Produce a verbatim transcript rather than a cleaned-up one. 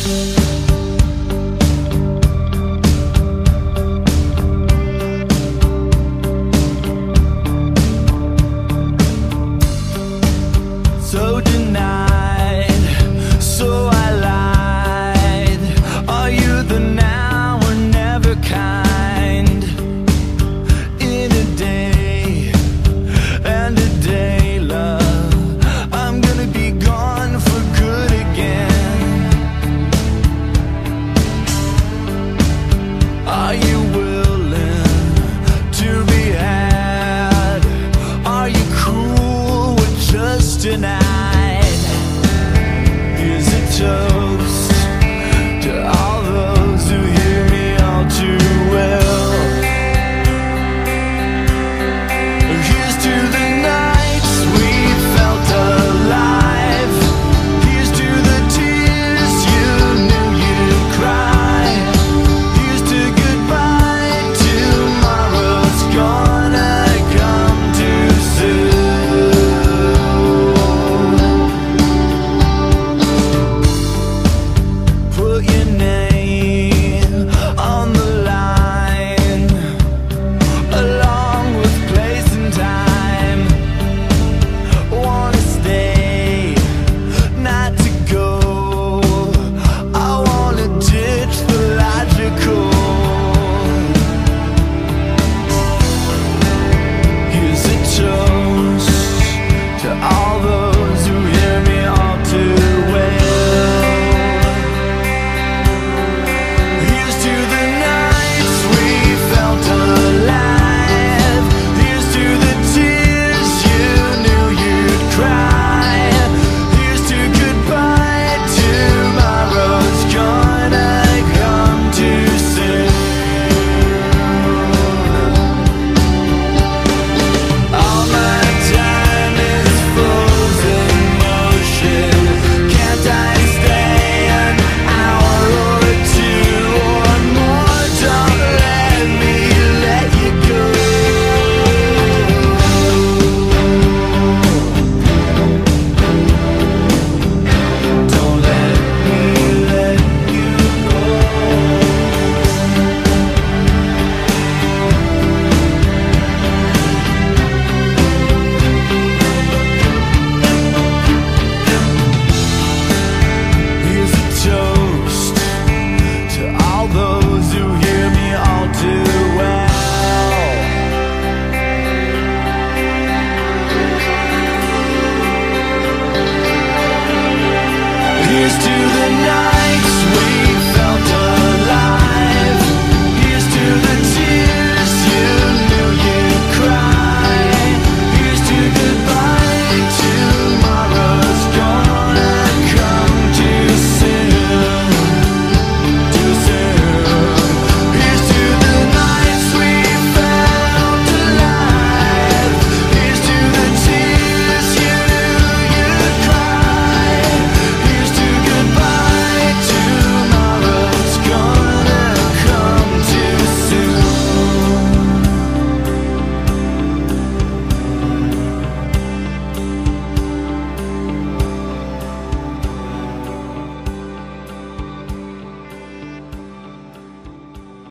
So denied, so I lied. Are you the now or never kind? In a day and a day, love, I'm gonna be gone for good again. Are you willing to be had? Are you cool with just an eye? Here's a toast to all those who hear me all too well. Here's to the nights we felt alive. Here's to the tears you knew you'd cry. Here's to goodbye, tomorrow's gonna come too soon. Put your name on the line, along with place and time. Wanna stay, not to go. I wanna ditch the logical. Here's a toast to all those who hear me all too well. Here's to the nights we felt alive. Here's to the tears you knew you'd cry. Here's to goodbye, tomorrow's gonna come too soon. All my time is frozen motion. Can't I stay an hour or two or more? Don't let me let you go. Don't let me let you go. Here's a toast to all those who hear me all too well. Here's to the night